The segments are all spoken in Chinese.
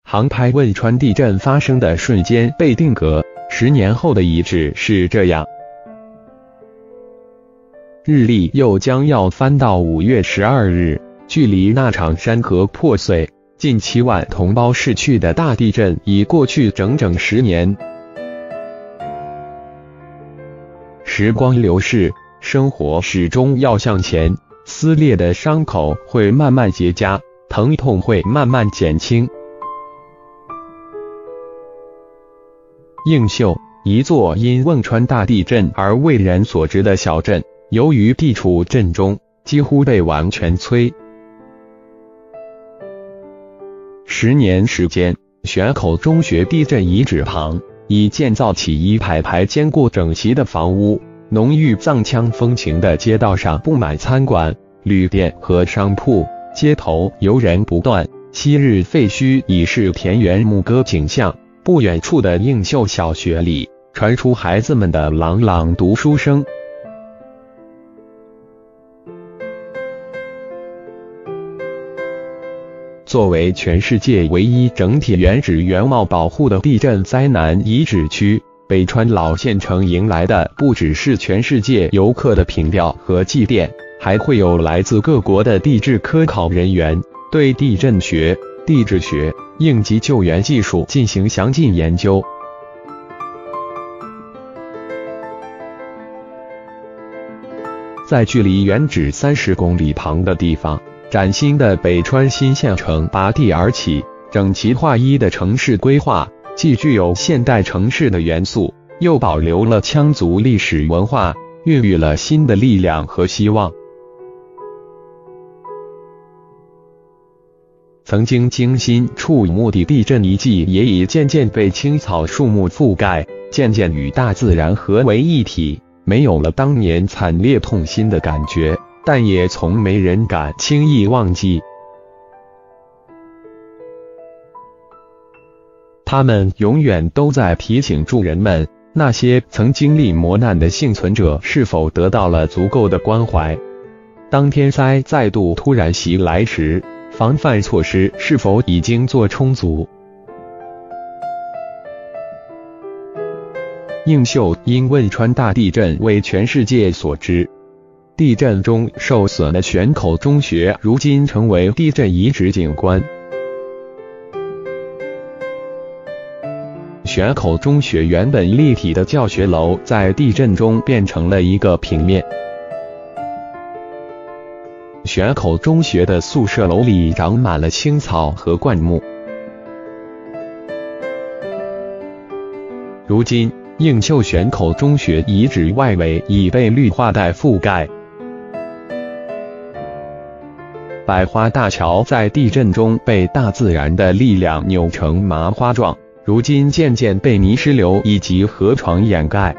航拍汶川地震发生的瞬间被定格，10年后的遗址是这样。日历又将要翻到5月12日，距离那场山河破碎、近7万同胞逝去的大地震已过去整整10年。时光流逝，生活始终要向前，撕裂的伤口会慢慢结痂，疼痛会慢慢减轻。映秀，一座因汶川大地震而为人所知的小镇，由于地处震中，几乎被完全摧。10年时间，选口中学地震遗址旁已建造起一排排坚固整齐的房屋，浓郁藏羌风情的街道上布满餐馆、旅店和商铺，街头游人不断，昔日废墟已是田园牧歌景象。不远处的映秀小学里传出孩子们的朗朗读书声。作为全世界唯一整体原址原貌保护的地震灾难遗址区，北川老县城迎来的不只是全世界游客的凭吊和祭奠，还会有来自各国的地质科考人员对地震学、地质学、应急救援技术进行详尽研究。在距离原址30公里旁的地方，崭新的北川新县城拔地而起，整齐划一的城市规划，既具有现代城市的元素，又保留了羌族历史文化，孕育了新的力量和希望。曾经惊心触目的地震遗迹也已渐渐被青草树木覆盖，渐渐与大自然合为一体，没有了当年惨烈痛心的感觉，但也从没人敢轻易忘记。他们永远都在提醒住人们，那些曾经历磨难的幸存者是否得到了足够的关怀。当天灾再度突然袭来时，防范措施是否已经做充足？映秀因汶川大地震为全世界所知，地震中受损的选口中学如今成为地震遗址景观。选口中学原本立体的教学楼在地震中变成了一个平面。选口中学的宿舍楼里长满了青草和灌木。如今，映秀选口中学遗址外围已被绿化带覆盖。百花大桥在地震中被大自然的力量扭成麻花状，如今渐渐被泥石流以及河床掩盖。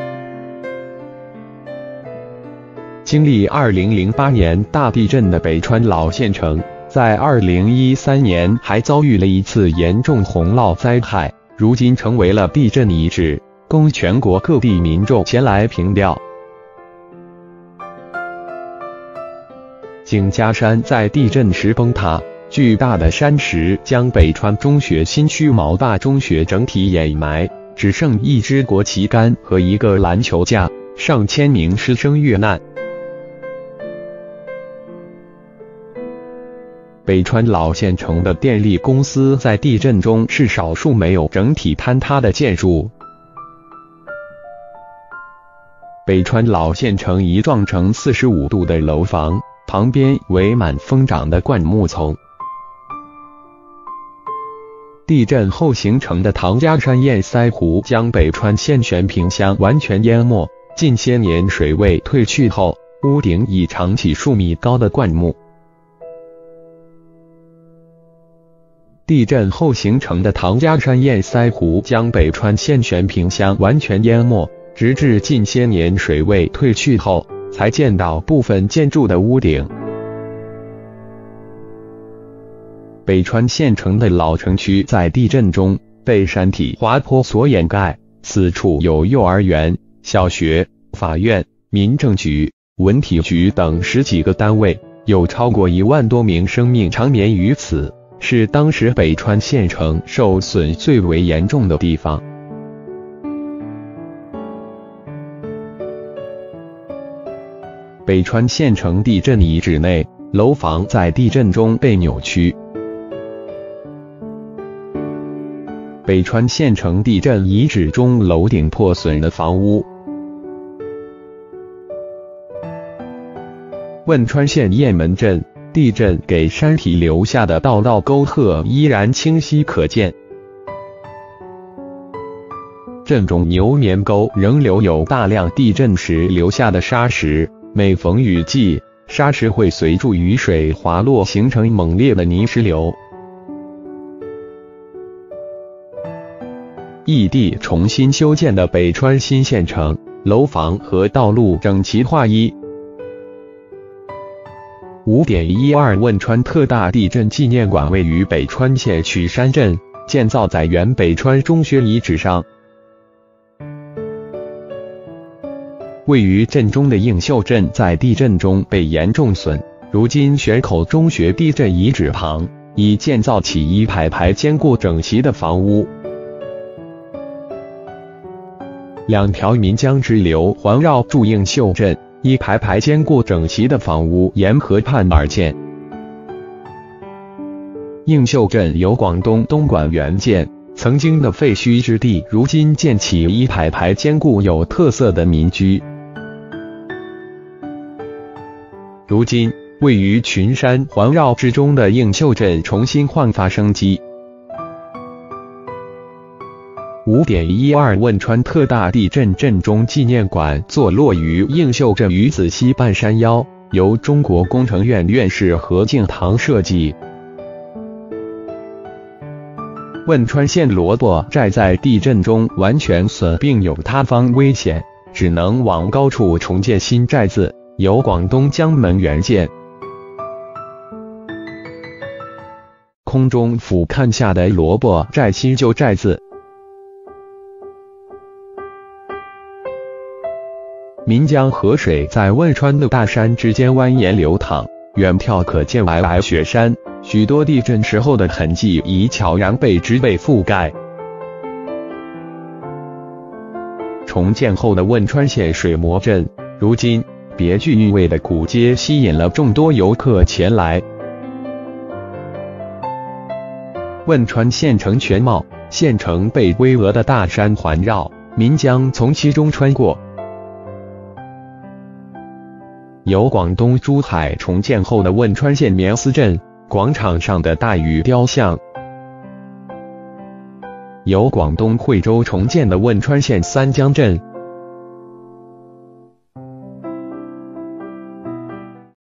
经历2008年大地震的北川老县城，在2013年还遭遇了一次严重洪涝灾害，如今成为了地震遗址，供全国各地民众前来凭吊。井家山在地震时崩塌，巨大的山石将北川中学新区毛坝中学整体掩埋，只剩一支国旗杆和一个篮球架，上千名师生遇难。北川老县城的电力公司在地震中是少数没有整体坍塌的建筑。北川老县城一幢呈45度的楼房，旁边围满疯长的灌木丛。地震后形成的唐家山堰塞湖将北川县全坪乡完全淹没，近些年水位退去后，屋顶已长起数米高的灌木。地震后形成的唐家山堰塞湖将北川县全坪乡完全淹没，直至近些年水位退去后，才见到部分建筑的屋顶。北川县城的老城区在地震中被山体滑坡所掩盖，此处有幼儿园、小学、法院、民政局、文体局等10几个单位，有超过1万多名生命长眠于此。 是当时北川县城受损最为严重的地方。北川县城地震遗址内，楼房在地震中被扭曲。北川县城地震遗址中楼顶破损的房屋。汶川县雁门镇地震给山体留下的道道沟壑依然清晰可见。镇中牛眠沟仍留有大量地震时留下的沙石，每逢雨季，沙石会随着雨水滑落，形成猛烈的泥石流。异地重新修建的北川新县城，楼房和道路整齐划一。5.12 汶川特大地震纪念馆位于北川县曲山镇，建造在原北川中学遗址上。位于镇中的映秀镇在地震中被严重损，如今选口中学地震遗址旁已建造起一排排坚固整齐的房屋。2条岷江支流环绕住映秀镇，一排排坚固整齐的房屋沿河畔而建。映秀镇由广东东莞援建，曾经的废墟之地，如今建起一排排坚固有特色的民居。如今，位于群山环绕之中的映秀镇重新焕发生机。5.12 汶川特大地震震中纪念馆坐落于映秀镇鱼子西半山腰，由中国工程院院士何敬堂设计。汶川县萝卜寨在地震中完全损并有塌方危险，只能往高处重建新寨子，由广东江门援建。空中俯瞰下的萝卜寨新旧寨子。岷江河水在汶川的大山之间蜿蜒流淌，远眺可见皑皑雪山，许多地震时候的痕迹已悄然被植被覆盖。重建后的汶川县水磨镇，如今别具韵味的古街吸引了众多游客前来。汶川县城全貌，县城被巍峨的大山环绕，岷江从其中穿过。由广东珠海重建后的汶川县棉丝镇，广场上的大禹雕像；由广东惠州重建的汶川县三江镇，